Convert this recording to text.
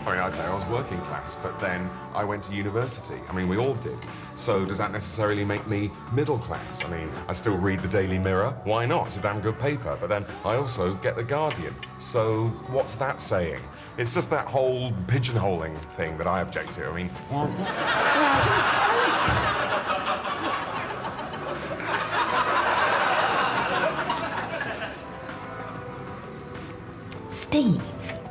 I mean, I'd say I was working class, but then I went to university. I mean, we all did. So does that necessarily make me middle class? I mean, I still read the Daily Mirror. Why not? It's a damn good paper. But then I also get the Guardian. So what's that saying? It's just that whole pigeonholing thing that I object to. I mean, Steve,